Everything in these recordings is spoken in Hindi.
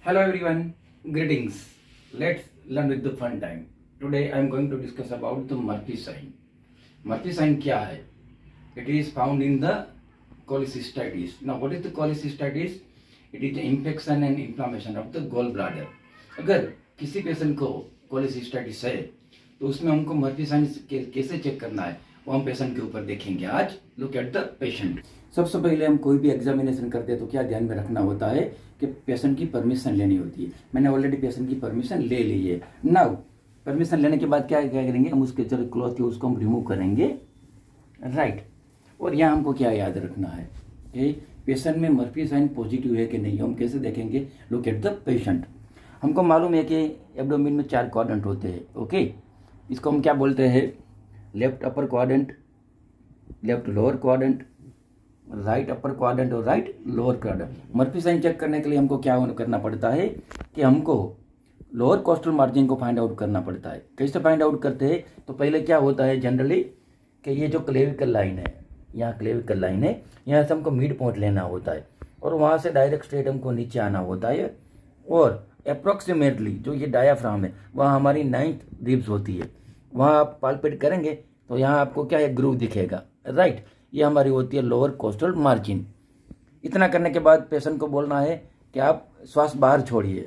Hello everyone, greetings. Let's learn with the fun time. Today I am going to discuss about the Murphy sign. Murphy sign क्या है? It is found in the cholecystitis. Now what is the cholecystitis? It is the infection and inflammation of the gallbladder. अगर किसी पेशेंट को cholecystitis है तो उसमें हमको मर्फी साइन कैसे चेक करना है वो हम पेशेंट के ऊपर देखेंगे आज. Look at the patient. सबसे पहले हम कोई भी एग्जामिनेशन करते हैं तो क्या ध्यान में रखना होता है कि पेशेंट की परमिशन लेनी होती है. मैंने ऑलरेडी पेशेंट की परमिशन ले ली है. नाउ परमिशन लेने के बाद क्या करेंगे, हम उसके जो क्लॉथ है उसको हम रिमूव करेंगे, राइट. और यहाँ हमको क्या याद रखना है कि पेशेंट में मर्फी साइन पॉजिटिव है कि नहीं, हम कैसे देखेंगे. Look at the patient. हमको मालूम है कि एब्डोमेन में 4 क्वाड्रेंट होते हैं. ओके, इसको हम क्या बोलते हैं, left upper quadrant, left lower quadrant, right upper quadrant और right lower quadrant. Murphy sign check करने के लिए हमको क्या करना पड़ता है कि हमको लोअर कोस्टल मार्जिन को फाइंड आउट करना पड़ता है. कैसे फाइंड आउट करते हैं, तो पहले क्या होता है जनरली कि ये जो क्लेविकल लाइन है, यहाँ क्लेविकल लाइन है, यहाँ से हमको मिड पॉइंट लेना होता है और वहाँ से डायरेक्ट स्ट्रेट हमको नीचे आना होता है. और अप्रोक्सीमेटली जो ये डायाफ्राम है वहाँ हमारी 9th रिब्स होती है, वहाँ आप पाल्पेट करेंगे तो यहाँ आपको क्या है, ग्रूव दिखेगा, राइट. ये हमारी होती है लोअर कोस्टल मार्जिन. इतना करने के बाद पेशेंट को बोलना है कि आप श्वास बाहर छोड़िए.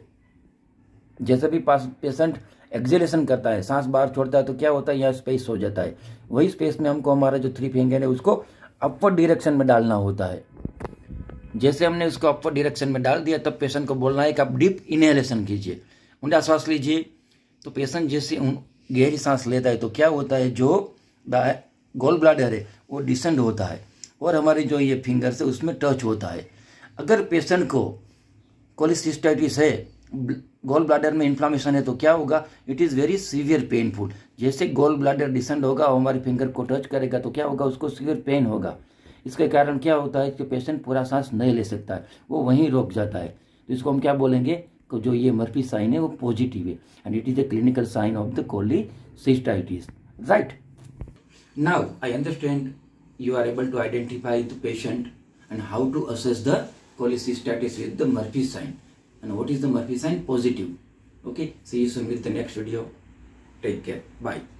जैसे भी पेशेंट एक्सेलेशन करता है, सांस बाहर छोड़ता है तो क्या होता है, यहाँ स्पेस हो जाता है. वही स्पेस में हमको हमारा जो 3 फिंगर है उसको अपवर्ड डायरेक्शन में डालना होता है. जैसे हमने उसको अपवर्ड डायरेक्शन में डाल दिया तब पेशेंट को बोलना है कि आप डीप इनहेलेशन कीजिए, ऊंडा सांस लीजिए. तो पेशेंट जैसे गहरी सांस लेता है तो क्या होता है, जो गॉल ब्लैडर है वो डिसेंड होता है और हमारे जो ये फिंगर्स है उसमें टच होता है. अगर पेशेंट को कोलेसिस्टाइटिस है, गॉल ब्लैडर में इन्फ्लामेशन है तो क्या होगा, it is very severe painful. जैसे गॉल ब्लैडर डिसेंड होगा और हमारे फिंगर को टच करेगा तो क्या होगा, उसको सीवियर पेन होगा. इसके कारण क्या होता है कि पेशेंट पूरा सांस नहीं ले सकता है, वो वहीं रुक जाता है. तो इसको हम क्या बोलेंगे कि जो ये मर्फी साइन है वो पॉजिटिव है and it is the clinical sign of the cholecystitis, right. Now I understand you are able to identify the patient and how to assess the cholecystitis with the Murphy sign. And what is the Murphy sign? Positive. Okay, see you soon with the next video. Take care. Bye.